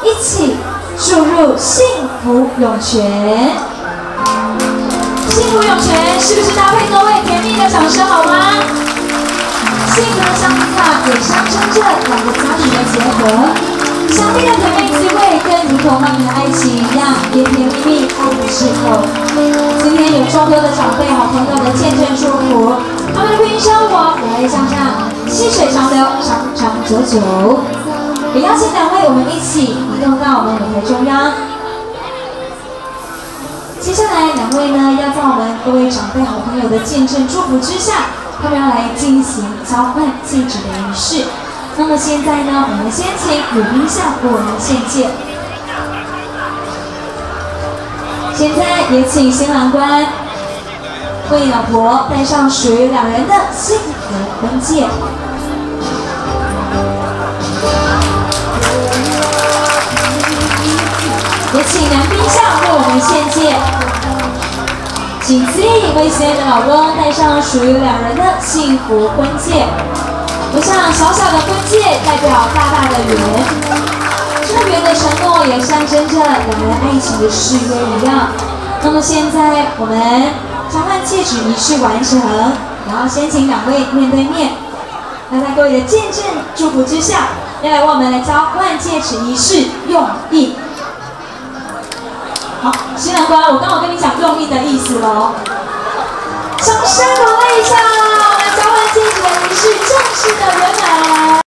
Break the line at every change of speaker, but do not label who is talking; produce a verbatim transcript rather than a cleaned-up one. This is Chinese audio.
一起注入幸福涌泉。幸福涌泉是不是搭配各位甜蜜的掌声好吗？幸福的相卡也象征着两个家庭的结合，想必的甜蜜滋味更如同他们的爱情一样，甜甜蜜蜜，爱不释口。今天有众多的长辈、好朋友的见证祝福，他们的婚姻生活也会像这样细水长流，长长久久。也邀请两位我们一起移动到我们舞台中央。接下来两位呢，要在我们各位长辈、好朋友的见证祝福之下，他们要来进行交换戒指的仪式。那么现在呢，我们先请女宾相为我们献戒。现在也请新郎官为老婆戴上属于两人的幸福婚戒。也请男宾相为我们献戒。请司仪为心爱的老公戴上属于两人的幸福婚戒。我想小小的婚戒代表大大的缘，这缘的承诺也象征着两人爱情的誓约一样。那么现在我们交换戒指仪式完成，然后先请两位面对面，那在各位的见证祝福之下，要来为我们来交换戒指仪式用意。好，新郎官，我刚好跟你讲用意的意思喽，掌声鼓励一下，我们交换戒指的仪式正式的圆满。